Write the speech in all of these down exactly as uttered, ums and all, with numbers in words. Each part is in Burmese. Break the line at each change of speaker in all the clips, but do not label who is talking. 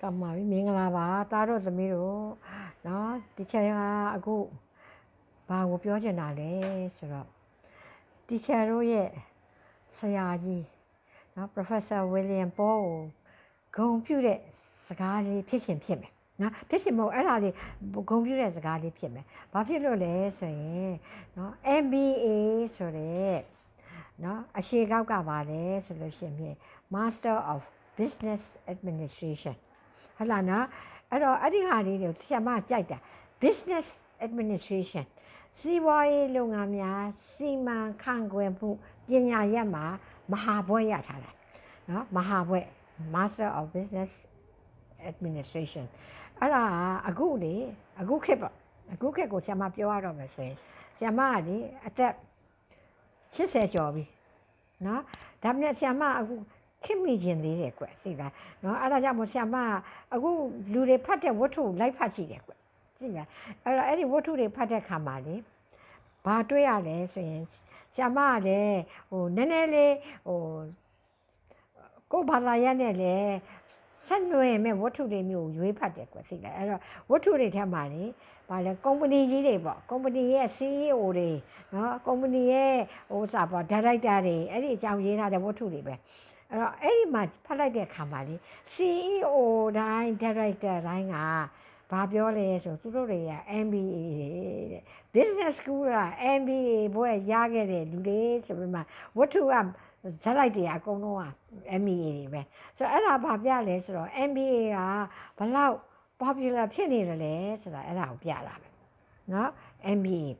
ကမ္ဘာမင်္ဂလာပါသားတို့သမီးတို့เนาะဒီချက်ဟာအခုဘာကိုပြောချင်တာလဲဆိုတော့တီချာတို့ရဲ့ဆရာကြီးเนาะ Professor William Paul ကိုဂုဏ်ပြုတဲ့စကားလေးဖြစ်ရှင်ဖြစ်မယ်နော်ဖြစ်ရှင်မဟုတ်အဲ့ဒါလေးဂုဏ်ပြုတဲ့စကားလေးဖြစ်မယ်ဘာဖြစ်လို့လဲဆိုရင်เนาะ M B A ဆိုတဲ့เนาะအရှိကောက်ကပါလဲဆိုလို့ရှိရင် Master of Business Administration ဟုတ်လားနော်အဲ့တော့အဲ့ဒီဟာလေးကိုဆရာမကြိုက်တာ Business Administration စီးပွားရေးလုပ်ငန်းများစီမံခန့်ခွဲမှုပညာရပ်မှာမဟာဘွဲ့ရထားတာနော်မဟာဘွဲ့ Master of Business Administration အဲ့ဒါအခုလေအခုခေတ်ပေါ့အခုခေတ်ကိုဆရာမပြောရတော့မယ်ဆိုရင်ဆရာမကလေအသက်၈၀ကျော်ပြီနော်ဒါပေမဲ့ဆရာမအခုခင်မိခြင်းသေးတယ်ကွသိလားနော်အဲ့ဒါကြောင့်မို့ဆရာမအခုလူတွေဖတ်တဲ့ဝတ္ထုလိုက်ဖတ်ကြည့်တယ်ကွသိလားအဲ့တော့အဲ့ဒီဝတ္ထုတွေဖတ်တဲ့ခါမှာလေဘာတွေ့ရလဲဆိုရင်ဆရာမကလည်းဟိုနည်းနည်းလေးဟိုကိုဘာသာရပ်နဲ့လေဆက်နွယ်မဲ့ဝတ္ထုတွေမျိုးရွေးဖတ်တယ်ကွသိလားအဲ့တော့ဝတ္ထုတွေထဲမှာလေဘာလဲကုမ္ပဏီကြီးတွေပေါ့ကုမ္ပဏီရဲ့ C E O တွေနော်ကုမ္ပဏီရဲ့ဟိုစာပေါ့ဒါရိုက်တာတွေအဲ့ဒီအကြောင်းရေးထားတဲ့ဝတ္ထုတွေပဲအဲ့တော့အဲ့ဒီမှာဖတ်လိုက်တဲ့အခါမှာလေ C E O တိုင်း Director တိုင်းကဘာပြောလဲဆိုသူတို့တွေက M B A တဲ့ Business School က M B A ဘွဲ့ရခဲ့တဲ့လူတွေဆိုပြီးမှဝတ္ထုကဇက်လိုက်တွေအကုန်လုံးက M B A တွေပဲဆိုတော့အဲ့ဒါဘာပြလဲဆိုတော့ M B A ကဘလောက် popular ဖြစ်နေတယ်လဲဆိုတာအဲ့ဒါကိုပြတာပဲเนาะ M B A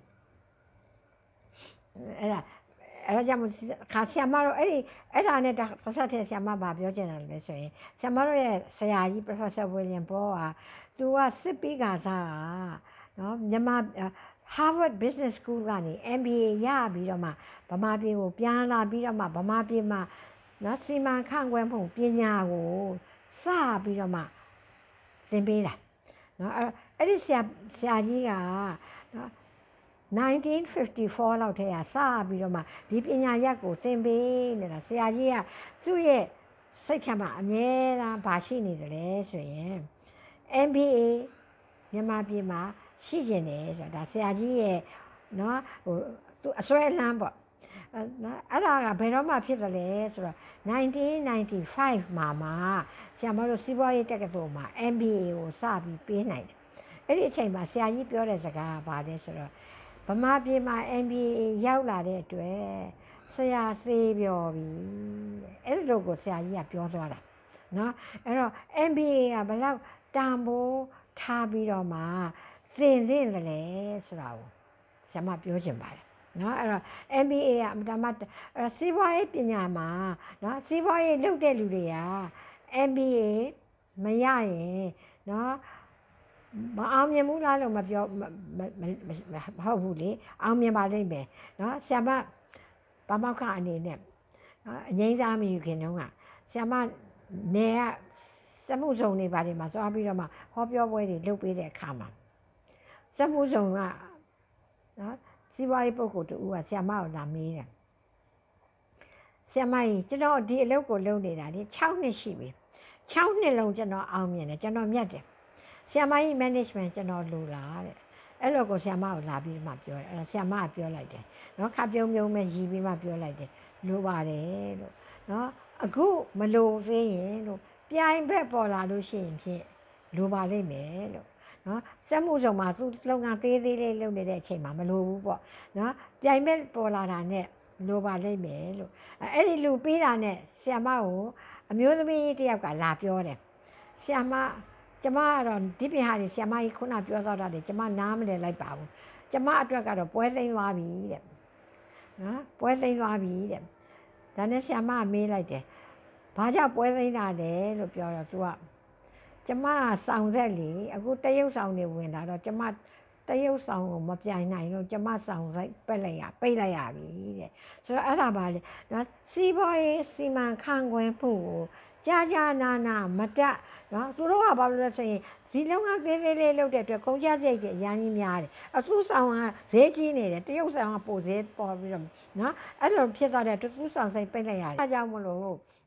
အဲ့ဒါအဲ့ဒါကြောင့်ခါဆရာမတို့အဲ့ဒီအဲ့ဒါနဲ့ပတ်သက်တဲ့ဆရာမဘာပြောချင်တာလဲဆိုရင်ဆရာမတို့ရဲ့ဆရာကြီး Professor William Paul ကသူကစစ်ပြီးကစားတာเนาะမြန်မာ Harvard Business School ကနေ M B A ရပြီးတော့မှဗမာပြည်ကိုပြန်လာပြီးတော့မှဗမာပြည်မှာเนาะစီမံခန့်ခွဲမှုပညာကိုစပြီးတော့မှသင်ပေးတာเนาะအဲ့ဒီဆရာဆရာကြီးကเนาะnineteen fifty-four လောက်ထဲကစပြီးတော့မှဒီပညာရပ်ကိုသင်ပေးနေတာဆရာကြီးကသူ့ရဲ့စိတ်ချမှာအမြဲတမ်းဘာရှိနေတယ်လဲဆိုရင် M B A မြန်မာပြည်မှာရှိကျင်တယ်ဆိုတာဒါဆရာကြီးရဲ့เนาะဟိုသူအစွဲလမ်းပေါ့နော်အဲ့ဒါကဘယ်တော့မှဖြစ်တယ်လဲဆိုတော့nineteen ninety-fiveမှာမှာဆရာမတို့စီးပွားရေးတက္ကသိုလ်မှာ M B A ကိုစပြီးပေးနိုင်တယ်အဲ့ဒီအချိန်မှာဆရာကြီးပြောတဲ့စကားကဘာလဲဆိုတော့ဗမာပြည်မှာ M B A ရောက်လာတဲ့အတွက်ဆရာစေးပြောပြီအဲ့ဒီလိုကိုဆရာကြီးကပြောသွားတာနော်အဲ့တော့ M B A ကဘယ်လောက်တန်ဖိုးထားပြီးတော့မှသင်သင့်တယ်လဲဆိုတာကိုဆရာမပြောချင်ပါတယ်နော်အဲ့တော့ M B A ကအမှန်တမ်းအဲ့စီးပွားရေးပညာမှာနော်စီးပွားရေးလုပ်တဲ့လူတွေက M B A မရရင်နော်မအောင်မြင်ဘူးလားလို့မပြောမဟုတ်ဘူးလေအောင်မြင်ပါလိမ့်မယ်နော်ဆရာမဘာမောက်ခအနေနဲ့နော်အငိမ့်စားမယူခင်တုန်းကဆရာမနယ်ကစက်မှုစုံတွေပါတယ်မှာသွားပြီးတော့မှဟောပြောပွဲတွေလုပ်ပေးတဲ့အခါမှာစက်မှုစုံကနော်စီးပွားရေးပုဂ္ဂိုလ်တူကဆရာမကိုလာမေးတယ်ဆရာမကြီးကျွန်တော်ဒီအလုပ်ကိုလုပ်နေတာလေ၆နှစ်ရှိပြီ၆နှစ်လုံးကျွန်တော်အောင်မြင်တယ်ကျွန်တော်မြတ်တယ်ဆရာမကြီး management ကျွန်တော်လိုလားတဲ့အဲ့လိုကိုဆရာမကိုလာပြီးမှပြောတယ်အဲ့ဒါဆရာမကပြောလိုက်တယ်နော်ခါပြုံးပြုံးမဲ့ရီးပြီးမှပြောလိုက်တယ်လိုပါတယ်လို့နော်အခုမလိုသေးရင်လို့ပြိုင်ဘက်ပေါ်လာလို့ရှိရင်ဖြင့်လိုပါလိမ့်မယ်လို့နော်စက်မှုဆောင်မှာသူလုပ်ငန်းသေးသေးလေးလုပ်နေတဲ့အချိန်မှာမလိုဘူးပေါ့နော်ပြိုင်မဲ့ပေါ်လာတာနဲ့လိုပါလိမ့်မယ်လို့အဲ့ဒီလူပြီးတာနဲ့ဆရာမကိုအမျိုးသမီးတယောက်ကလာပြောတယ်ဆရာမကျမကတော့ဒီပြင်ဟာဆရာမကြီးခုနပြောတော့တာလေကျမနားမလဲလိုက်ပါဘူးကျမအတွက်ကတော့ပွဲသိမ်းသွားပြီတဲ့နော်ပွဲသိမ်းသွားပြီတဲ့ဒါနဲ့ဆရာမကမေးလိုက်တယ်ဘာကြောင့်ပွဲသိမ်းတာလဲလို့ပြောတော့သူကကျမစောင်ဆက်လေအခုတရုတ်ဆောင်တွေဝင်လာတော့ကျမတရုတ်ဆောင်ကိုမပြိုင်နိုင်လို့ကျမဆောင်ဆိုင်ပက်လိုက်ရပိတ်လိုက်ရပြီတဲ့ဆိုတော့အဲ့ဒါပါလေနော်စီးပွားရေးစီမံခန့်ခွဲမှုကိုကြာကြာနာနာမတက်နော်သူတို့ကဘာလို့လဲဆိုရင်ဒီလုံးကသေးသေးလေးလုပ်တဲ့အတွက်ကုန်ကျစရိတ်တွေအများကြီးများတယ်အခုဆောင်ကဈေးကြီးနေတယ်တရုတ်ဆောင်ကပိုဈေးပေါ်ပြီးတော့နော်အဲ့လိုဖြစ်သွားတဲ့သူဆောင်ဆိုင်ပိတ်လိုက်ရတယ်အဲကြောင့်မလို့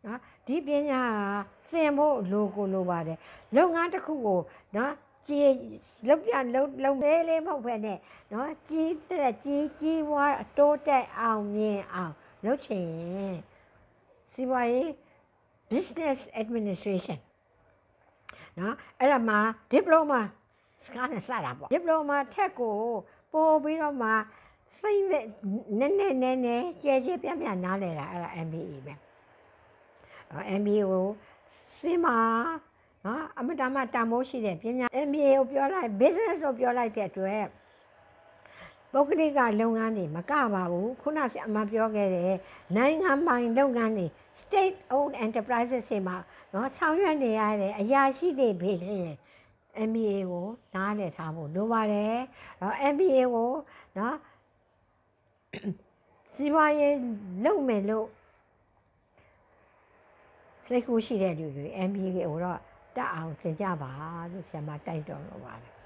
နော်ဒီပညာကစင်ဖို့လိုကိုလိုပါတယ်လုပ်ငန်းတစ်ခုကိုနော်ကြည်လုပ်ပြလုပ်လုပ်သေးလေးမဟုတ်ပဲနဲ့နော်ကြီးတဲ့ကြီးကြီးဝါတိုးတက်အောင်မြင်အောင်လုပ်ချင်စီးပွားရေး business administration နော်အဲ့ဒါမှာ diploma စကားနဲ့စတာပေါ့ diploma ထက်ကိုပို့ပြီးတော့မှစိတ်နဲ့နည်းနည်းနည်းနည်းကြဲကြဲပြန့်ပြန့်နားလည်တာအဲ့ဒါ M B A ပဲအဲ့ M B A ကိုစင်မှာနော်အမတမတမိုးရှိတဲ့ပညာ M B A ကိုပြောလိုက် business လို့ပြောလိုက်တဲ့အတွက်ပုဂ္ဂလိကလုပ်ငန်းတွေမကပါဘူးခုနကအမပြောခဲ့တဲ့နိုင်ငံပိုင်လုပ်ငန်းတွေ state owned enterprises တွေမှာနော်ဆောင်ရွက်နေရတဲ့အရာရှိတွေဖေးရင် M B A ကိုနားလည်ထားဖို့လိုပါတယ်နော် M B A ကိုနော်စီးပွားရေးလုပ်မယ်လို့စိတ်ကူးရှိတဲ့လူတွေ M B A ကိုတော့တက်အောင်သင်ကြပါလို့ဆရာမတိုက်တော်လိုပါတယ်